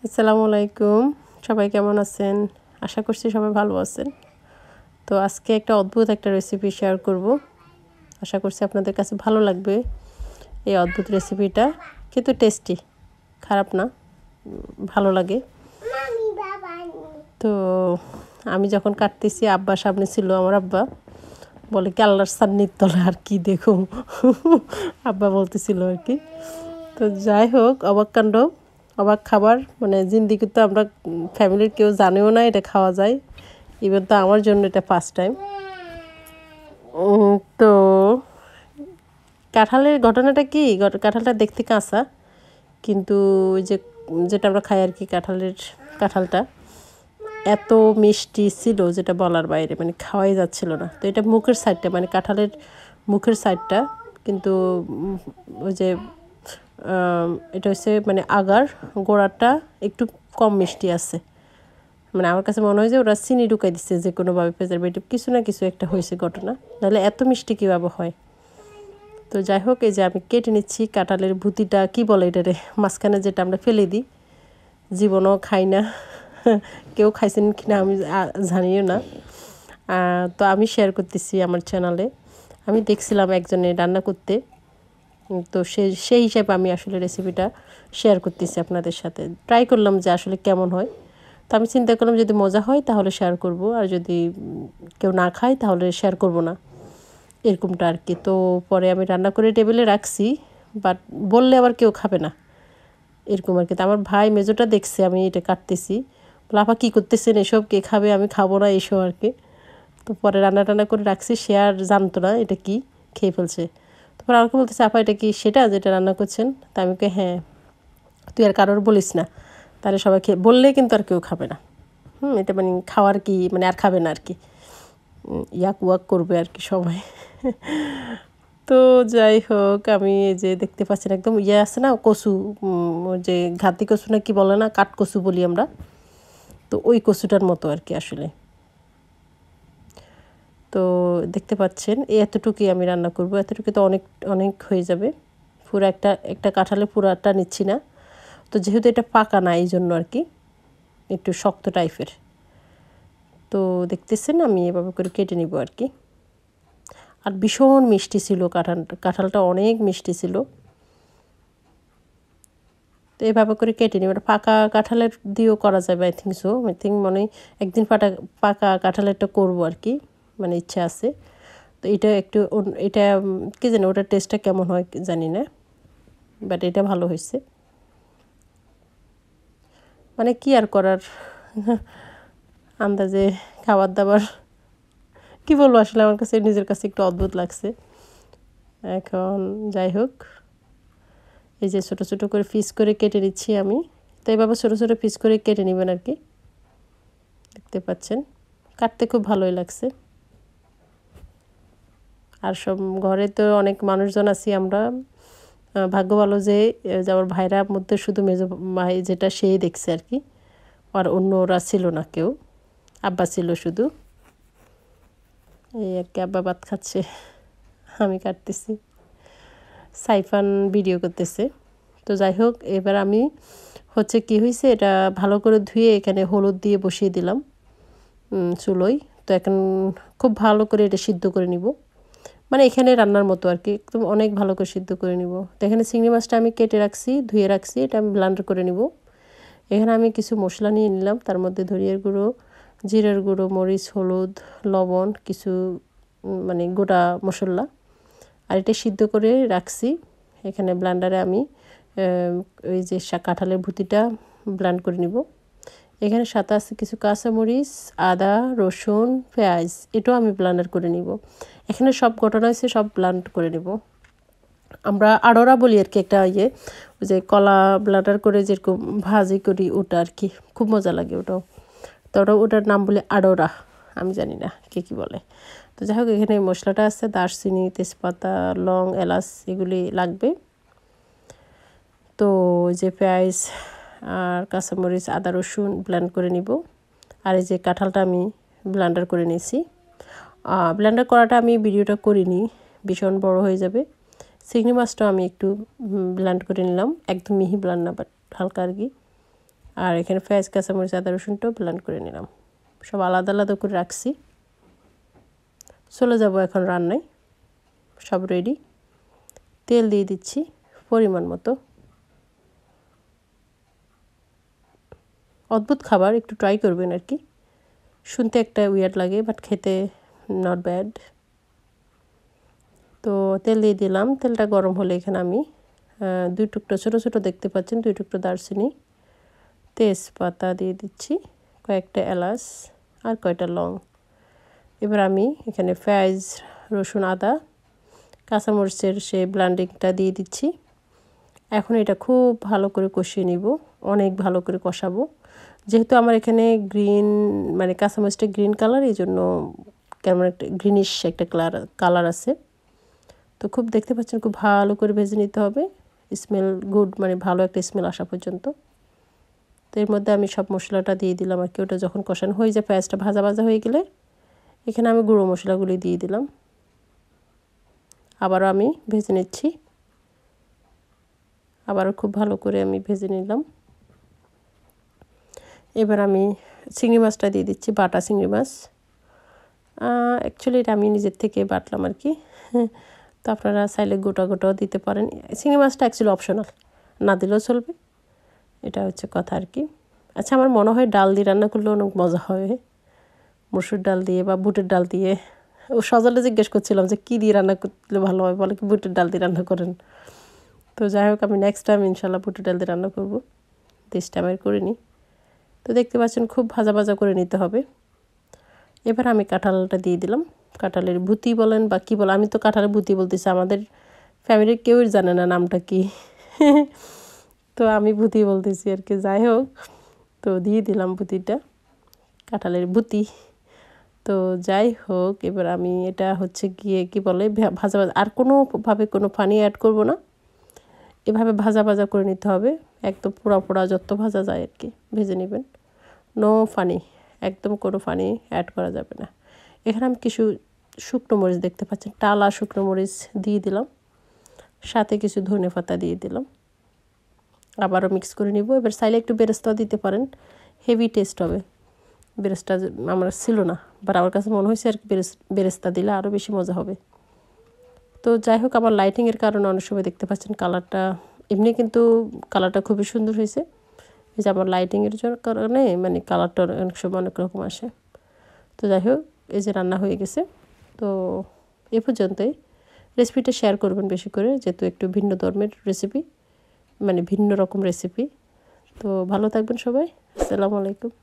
আসসালামু আলাইকুম সবাই কেমন আছেন আশা করছি সবাই ভালো আছেন তো আজকে একটা অদ্ভুত একটা রেসিপি শেয়ার করব আশা করছি আপনাদের কাছে ভালো লাগবে এই অদ্ভুত রেসিপিটা কিন্তু টেস্টি খারাপ না ভালো লাগে তো আমি যখন কাটতেছি আব্বা সামনে ছিল আমার আব্বা বলে কি আল্লাহর সান্নির তলে আর কি দেখো আব্বা বলতেছিল আর কি তো যাই হোক অবাক কাণ্ড অবাক খাবার মানে জিন্দিগি তো আমরা ফ্যামিলির কেউ জানেও না এটা খাওয়া যায় ইভেন তো আমার জন্য এটা ফার্স্ট টাইম তো কাঁঠালের ঘটনাটা কি কাঁঠালটা দেখতে কাঁচা কিন্তু ওই যে যেটা আমরা খাই আর কি কাঁঠালটা এত মিষ্টি ছিল যেটা বলার বাইরে মানে খাওয়াই যাচ্ছিল না তো এটা মুখের সাইডটা মানে কাঁঠালের মুখের সাইডটা কিন্তু ওই যে এটা হচ্ছে মানে আগার গোড়াটা একটু কম মিষ্টি আছে মানে আমার কাছে মনে হয় যে ওরা চিনি ঢুকাই দিচ্ছে যে কোনোভাবে প্রিজারভেটিভ কিছু না কিছু একটা হয়েছে ঘটনা নাহলে এত মিষ্টি কীভাবে হয় তো যাই হোক এই যে আমি কেটে নিচ্ছি কাঁঠালের ভুতিটা কি বলে এটারে মাঝখানে যেটা আমরা ফেলে দিই জীবনও খাই না কেউ খাইছেন কিনা আমি জানিও না তো আমি শেয়ার করতেছি আমার চ্যানেলে আমি দেখছিলাম একজনে রান্না করতে তো সেই হিসাবে আমি আসলে রেসিপিটা শেয়ার করতেছি আপনাদের সাথে ট্রাই করলাম যে আসলে কেমন হয় তো আমি চিন্তা করলাম যদি মজা হয় তাহলে শেয়ার করব আর যদি কেউ না খায় তাহলে শেয়ার করব না এরকমটা আর কি তো পরে আমি রান্না করে টেবিলে রাখছি বাট বললে আবার কেউ খাবে না এরকম আর কি তো আমার ভাই মেজোটা দেখছে আমি এটা কাটতেছি লাফা কী করতেছেন এসব কে খাবে আমি খাবো না এসব আর কি তো পরে রান্না করে রাখছি সে আর জানতো না এটা কি খেয়ে ফেলছে তারপর আমাকে বলতেছে আপা এটা কি সেটা যেটা রান্না করছেন তা আমি কে হ্যাঁ তুই আর কারোর বলিস না তাহলে সবাই খেয়ে বললে কিন্তু আর কেউ খাবে না এটা মানে খাওয়ার কি মানে আর খাবে না আর কি ইয়াক ওয়াক করবে আর কি সবাই তো যাই হোক আমি এই যে দেখতে পাচ্ছেন একদম ইয়ে আছে না কচু যে ঘাতি কচু না কি বলে না কাঠ কচু বলি আমরা তো ওই কচুটার মতো আর কি আসলে তো দেখতে পাচ্ছেন এতটুকুই আমি রান্না করব এতটুকু তো অনেক অনেক হয়ে যাবে পুরো একটা কাঁঠালে পুরাটা নিচ্ছি না তো যেহেতু এটা পাকা না এই জন্য আর কি একটু শক্ত টাইপের তো দেখতেছেন আমি এভাবে করে কেটে নিব আর কি আর ভীষণ মিষ্টি ছিল কাঁঠালটা অনেক মিষ্টি ছিল তো এভাবে করে কেটে নিব পাকা কাঁঠালের দিয়েও করা যাবে আই থিঙ্ক মনে হয় একদিন পাকা কাঁঠালেরটা করবো আর কি মানে ইচ্ছা আছে তো এটা একটু এটা কি জানি ওটার টেস্টটা কেমন হয় জানি না বাট এটা ভালো হয়েছে মানে কি আর করার আন্দাজে খাবার দাবার কি বলবো আসলে আমার কাছে নিজের কাছে একটু অদ্ভুত লাগছে এখন যাই হোক এই যে ছোটো ছোটো করে পিস করে কেটে নিচ্ছি আমি তো এইভাবে ছোটো ছোটো পিস করে কেটে নেবেন আর কি দেখতে পাচ্ছেন কাটতে খুব ভালোই লাগছে আর সব ঘরে তো অনেক মানুষজন আছি আমরা ভাগ্য ভালো যে আমার ভাইরার মধ্যে শুধু মেজো ভাই যেটা সেই দেখছে আর কি আর অন্য ওরা ছিল না কেউ আব্বা ছিল শুধু এই আর কি আব্বা ভাত খাচ্ছে আমি কাটতেছি সাইফান ভিডিও করতেছে তো যাই হোক এবার আমি হচ্ছে কি হয়েছে এটা ভালো করে ধুয়ে এখানে হলুদ দিয়ে বসিয়ে দিলাম চুলোয় তো এখন খুব ভালো করে এটা সিদ্ধ করে নিব মানে এখানে রান্নার মতো আর কি একদম অনেক ভালো করে সিদ্ধ করে নিব তো এখানে চিংড়ি মাছটা আমি কেটে রাখছি ধুয়ে রাখছি এটা আমি ব্লেন্ডার করে নিব এখানে আমি কিছু মশলা নিয়ে নিলাম তার মধ্যে ধনিয়ার গুঁড়ো জিরার গুঁড়ো মরিচ হলুদ লবণ কিছু মানে গোটা মশলা আর এটা সিদ্ধ করে রাখছি এখানে ব্লেন্ডারে আমি ওই যে কাঁঠালের ভুতিটা ব্লেন্ড করে নিব এখানে সাথে আছে কিছু কাঁচামরিচ আদা রসুন পেঁয়াজ এটাও আমি ব্লেন্ডার করে নিব এখানে সব ঘটনা হয়েছে সব ব্লেন্ড করে নিব আমরা আড়রা বলি আর কি একটা ইয়ে ওই যে কলা ব্লেন্ডার করে যেরকম ভাজি করি ওটা আর কি খুব মজা লাগে ওটাও তো ওটার নাম বলে আড়রা আমি জানি না কি বলে তো যাই হোক এখানে মশলাটা আছে দারচিনি তেজপাতা লং এলাচ এগুলি লাগবে তো ওই যে পেঁয়াজ আর কাঁচামরিচ আদা রসুন ব্লেন্ড করে নিব আর এই যে কাঁঠালটা আমি ব্লেন্ডার করে নিয়েছি ব্লেন্ডার করাটা আমি ভিডিওটা করিনি ভীষণ বড় হয়ে যাবে চিংড়ি মাছটা আমি একটু ব্লেন্ড করে নিলাম একদম মিহি ব্লেন্ড না বাট হালকা আর কি আর এখানে পেঁয়াজ কাঁচামরিচ আদা রসুনটাও ব্লেন্ড করে নিলাম, সব আলাদা আলাদা করে রাখছি। চলে যাব এখন রান্নায়, সব রেডি। তেল দিয়ে দিচ্ছি পরিমাণ মতো। অদ্ভুত খাবার, একটু ট্রাই করবেন আর কি। শুনতে একটা উইয়ার্ড লাগে বাট খেতে নট ব্যাড। তো তেল দিয়ে দিলাম, তেলটা গরম হলে এখানে আমি 2 টুকরো ছোটো ছোটো দেখতে পাচ্ছেন 2 টুকরো দারচিনি, তেজপাতা দিয়ে দিচ্ছি, কয়েকটা এলাচ আর কয়টা লং। এবার আমি এখানে পেঁয়াজ রসুন আদা কাঁচামরিচের সেই ব্লেন্ডিংটা দিয়ে দিচ্ছি। এখন এটা খুব ভালো করে কষিয়ে নিব, অনেক ভালো করে কষাবো। যেহেতু আমার এখানে গ্রিন মানে কাঁচামরিচটা গ্রিন কালার, এই জন্য কেমন একটা গ্রিনিশ একটা কালার আছে। তো খুব দেখতে পাচ্ছেন খুব ভালো করে ভেজে নিতে হবে, স্মেল গুড মানে ভালো একটা স্মেল আসা পর্যন্ত। তো এর মধ্যে আমি সব মশলাটা দিয়ে দিলাম আর কি। ওটা যখন কষানো হয়ে যায়, পেঁয়াজটা ভাজা ভাজা হয়ে গেলে এখানে আমি গুঁড়ো মশলাগুলি দিয়ে দিলাম। আবারও আমি ভেজে নিচ্ছি, আবারও খুব ভালো করে আমি ভেজে নিলাম। এবার আমি চিংড়ি মাছটা দিয়ে দিচ্ছি, বাটা চিংড়ি মাছ। অ্যাকচুয়ালি এটা আমি নিজের থেকে বাটলাম আর কি। তো আপনারা চাইলে গোটা গোটাও দিতে পারেন। চিংড়ি মাছটা অ্যাকচুয়ালি অপশনাল, না দিলেও চলবে, এটা হচ্ছে কথা আর কি। আচ্ছা, আমার মনে হয় ডাল দিয়ে রান্না করলে অনেক মজা হবে, মসুর ডাল দিয়ে বা বুটের ডাল দিয়ে। ও সজলে জিজ্ঞেস করছিলাম যে কী দিয়ে রান্না করলে ভালো হয়, বলে কি বুটের ডাল দিয়ে রান্না করেন। তো যাই হোক, আমি নেক্সট টাইম ইনশাল্লাহ বুটের ডাল দিয়ে রান্না করবো, দিস টাইম আর করিনি। তো দেখতে পাচ্ছেন খুব ভাজা ভাজা করে নিতে হবে। এবার আমি কাঁঠালটা দিয়ে দিলাম, কাঁঠালের বুতি বলেন বা কী বলেন, আমি তো কাঁঠালের বুতি বলতেছি, আমাদের ফ্যামিলির কেউই জানে না নামটা কি। তো আমি বুতি বলতেছি আর কি। যাই হোক, তো দিয়ে দিলাম বুতিটা, কাঁঠালের বুতি। তো যাই হোক, এবার আমি এটা হচ্ছে গিয়ে কি বলে ভাজা ভাজা, আর কোনোভাবে কোনো পানি অ্যাড করব না, এভাবে ভাজা ভাজা করে নিতে হবে। একদম পোড়া পোড়া যত ভাজা যায় আর কি ভেজে নেবেন, নো পানি, একদম কোনো পানি অ্যাড করা যাবে না। এখানে আমি কিছু শুকনো মরিচ দেখতে পাচ্ছেন, টালা শুকনো মরিচ দিয়ে দিলাম, সাথে কিছু ধনেপাতা দিয়ে দিলাম। আবারও মিক্স করে নিব। এবার চাইলে একটু বেরেস্তা দিতে পারেন, হেভি টেস্ট হবে। বেরেস্তা আমার ছিল না, বাট আমার কাছে মনে হয়েছে আর কি বেরেস্তা দিলে আরও বেশি মজা হবে। তো যাই হোক, আমার লাইটিংয়ের কারণে অনেক সময় দেখতে পাচ্ছেন কালারটা, এমনি কিন্তু কালারটা খুবই সুন্দর হয়েছে। এই যে আমার লাইটিংয়ের কারণে মানে কালারটা অনেক সময় অনেক রকম আসে। তো যাই হোক, এই যে রান্না হয়ে গেছে। তো এ পর্যন্তই। রেসিপিটা শেয়ার করবেন বেশি করে, যেহেতু একটু ভিন্ন ধর্মের রেসিপি, মানে ভিন্ন রকম রেসিপি। তো ভালো থাকবেন সবাই, আসসালামু আলাইকুম।